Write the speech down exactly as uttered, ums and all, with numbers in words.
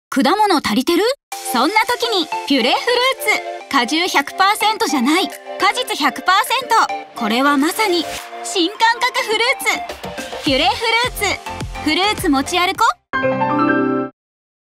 果物足りてる？そんな時にピュレフルーツ。果汁 ひゃくパーセント じゃない、果実 ひゃくパーセント。これはまさに新感覚フルーツ。ピュレフルーツ。フルーツ持ち歩こ。